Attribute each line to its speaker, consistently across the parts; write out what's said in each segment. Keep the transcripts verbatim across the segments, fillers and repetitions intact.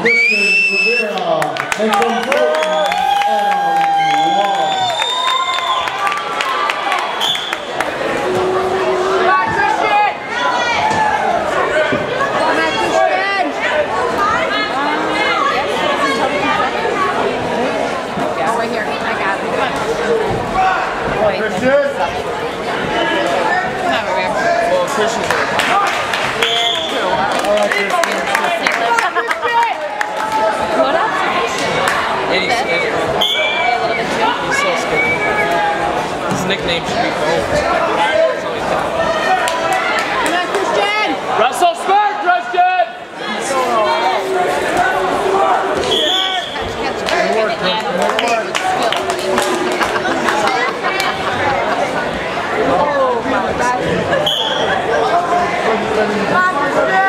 Speaker 1: Christian Rivera. And from Brooklyn, Adam Wallace.
Speaker 2: His nickname should be Bones.
Speaker 3: Come on, Christian!
Speaker 2: Russell Smart, Christian!
Speaker 3: Good work, Christian. Good work. Oh, my God. Come on, Christian!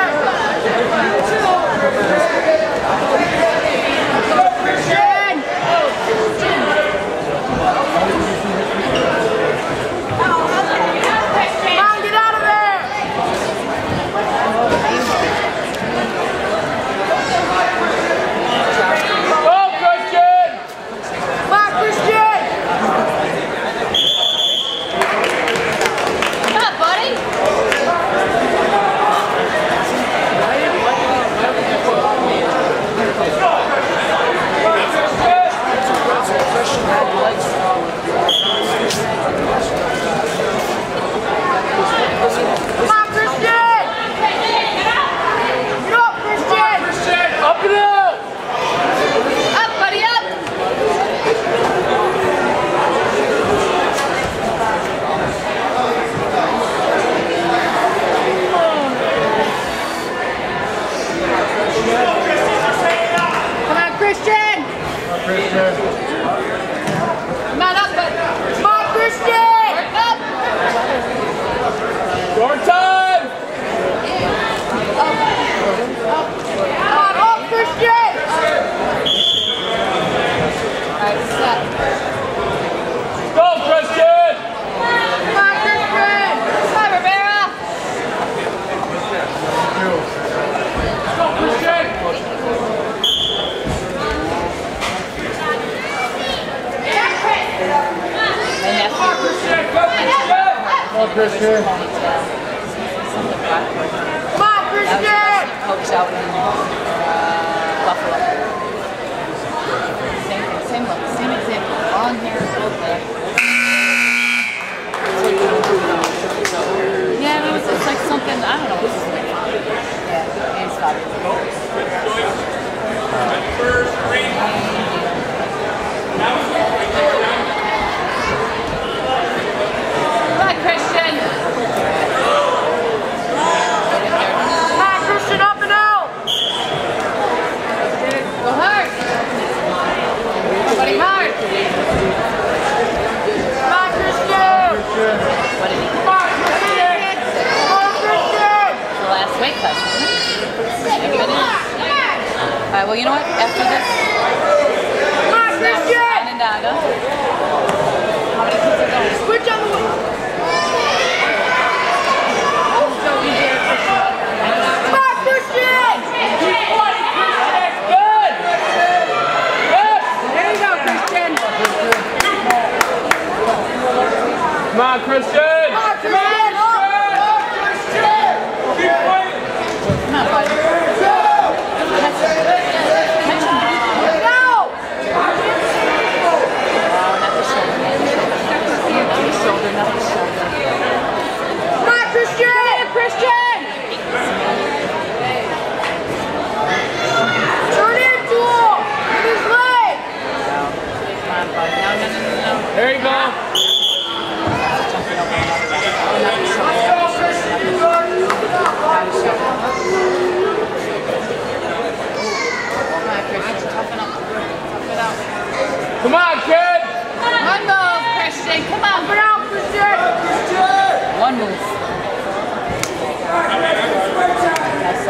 Speaker 1: Christian.
Speaker 3: Come on, Christian! Coach out in uh, Buffalo. Same thing, same look, same example. Long hair, both there. Yeah, it was it's like something, I don't know. Yeah, he's fabulous. Christian! Hi, Christian, up and out! Go hard! Everybody hard! Come on, Christian! What did he do? Come on, Christian! Come on, Christian! The last weight class, isn't it? Alright, well, you know what? After this, come on, Christian! Onondaga. How many kids are going? Switch on the way!
Speaker 2: Come on, Christian!
Speaker 3: Come on, Christian! Come on, Christian! Keep fighting! Come on, buddy. Go! Catch him. Go! Oh, not the shoulder. Not the shoulder, not the shoulder. Come on, Christian! Come on, Christian! Turn into him! With his leg! Come on, buddy. No, no, no, no, no.
Speaker 2: There you go. Come on, kid!
Speaker 3: One move, Christian. Come on, get out, Christian! One move. That's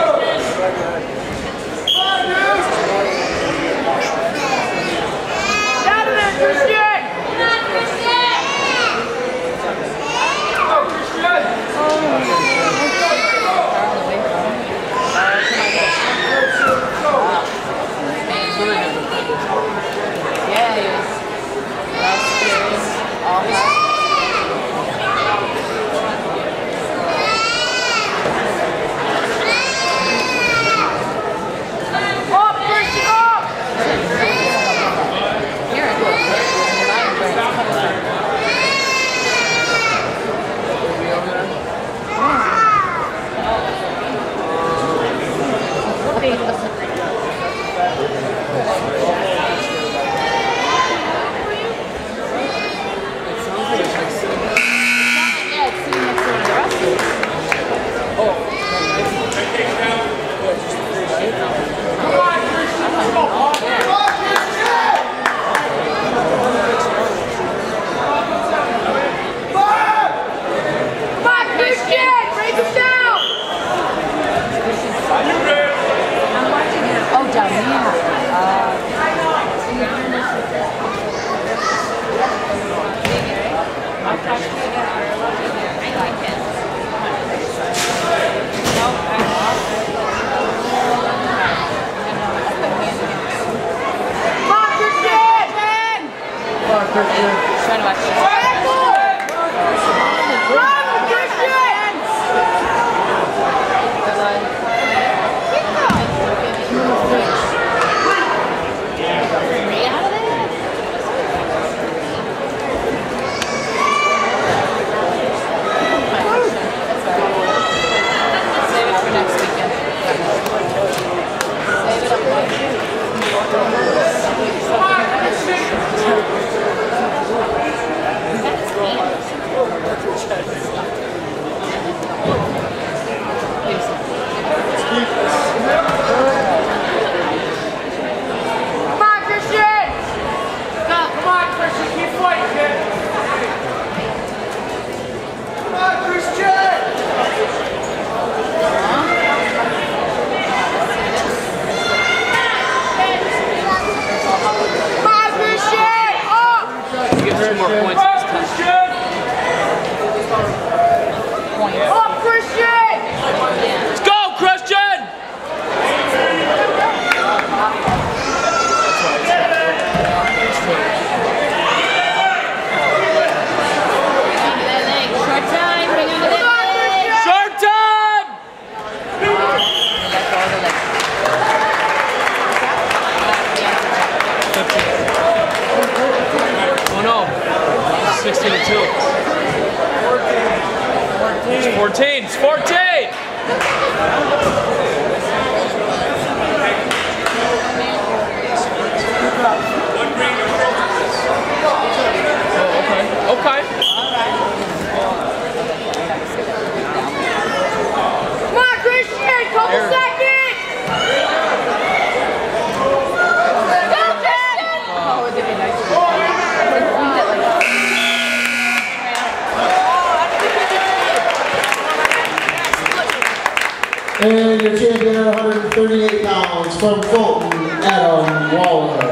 Speaker 3: out of there, Christian! Come on, Christian! Oh, Christian! Oh,
Speaker 2: sixteen to two. It's fourteen. It's fourteen. Oh, okay. Okay.
Speaker 4: Come on, Christian. Couple
Speaker 2: Here.
Speaker 4: seconds. Go, Christian. Oh, it'd be nice.
Speaker 1: And your champion at one hundred thirty-eight pounds from Fulton, Adam Waller.